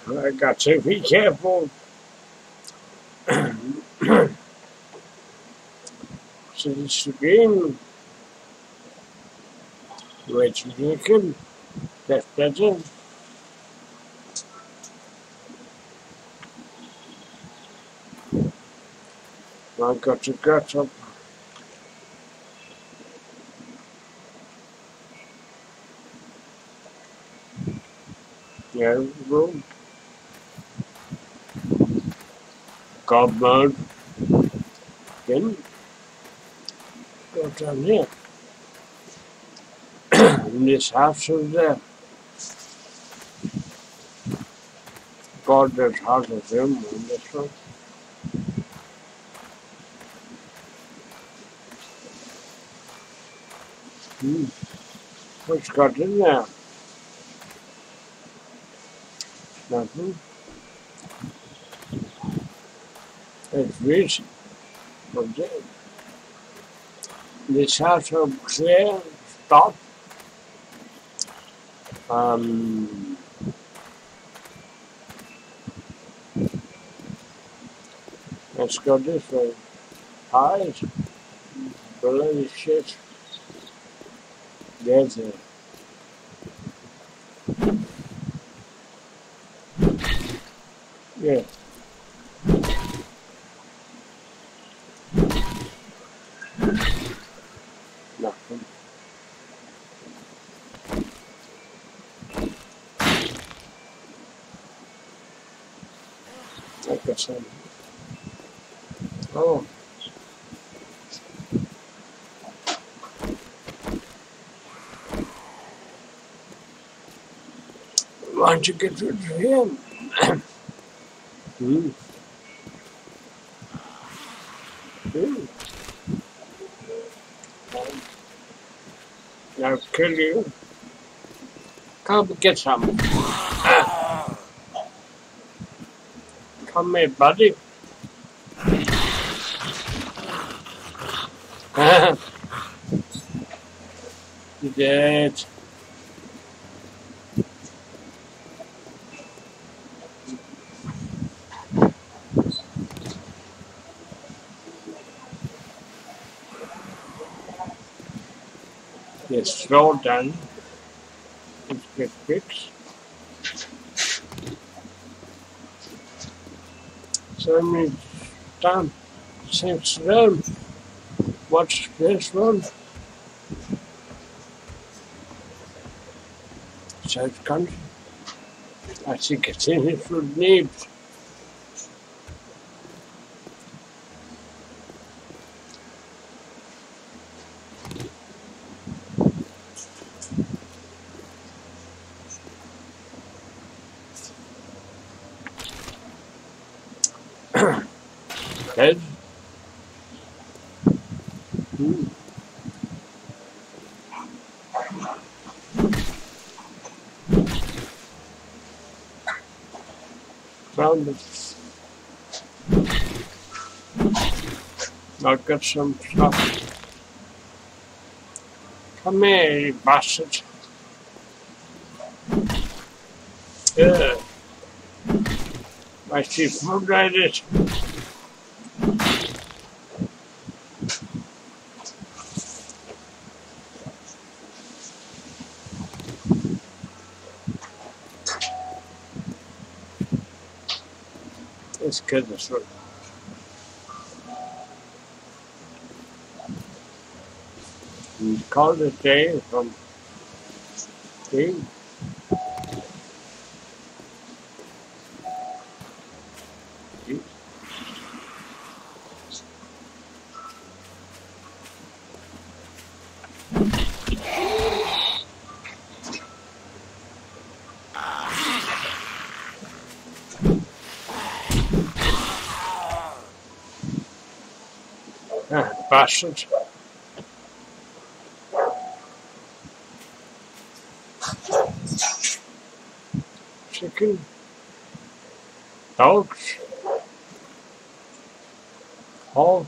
I got to be careful. So this again, right chicken, left better. I got to gut up. Yeah, go. God mode. Again. Go down here. In this house over there. God, there's houses him on this one. What's got in there? Nothing. It's rich. Okay. This house over there. Stop. Let's go this way. Eyes. Bloody shit. There's it. Yeah. Nothing. Like I said. Oh. Why don't you get rid of him? I'll kill you. Come get some. Come here, buddy. You dead. Yes, slow down. Let's get fixed. So many times since then. What's this one? South Country. I think it's in his good names. Head. Found it. I'll get some stuff. Come here, you bastard. Yeah. I see food like this. Let's get this one. Call it a day from day. Bastard. Chicken. Dogs. Hog.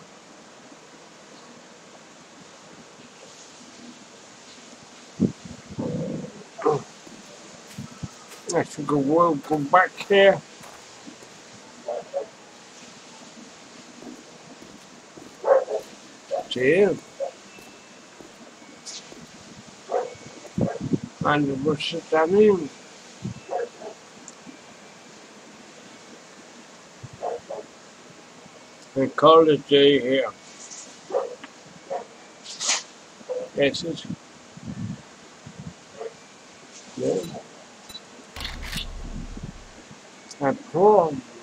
I should go back here. See? And we'll sit down in. And call it a day here. Yes, it's good. And poor